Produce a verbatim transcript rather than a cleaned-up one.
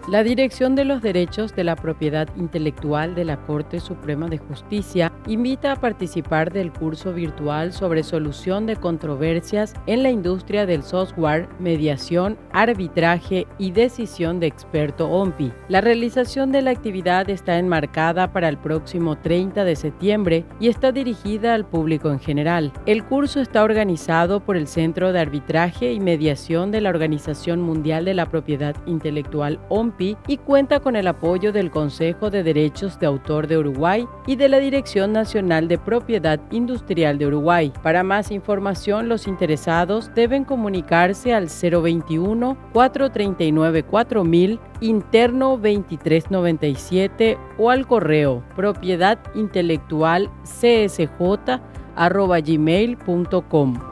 La Dirección de los Derechos de la Propiedad Intelectual de la Corte Suprema de Justicia invita a participar del curso virtual sobre solución de controversias en la industria del software, mediación, arbitraje y decisión de experto O M P I. La realización de la actividad está enmarcada para el próximo treinta de septiembre y está dirigida al público en general. El curso está organizado por el Centro de Arbitraje y Mediación de la Organización Mundial de la Propiedad Intelectual O M P I y cuenta con el apoyo del Consejo de Derechos de Autor de Uruguay y de la Dirección Nacional de Propiedad Industrial de Uruguay. Para más información, los interesados deben comunicarse al cero veintiuno, cuatrocientos treinta y nueve, cuatro mil, interno veintitrés noventa y siete o al correo propiedad intelectual c s j arroba gmail punto com.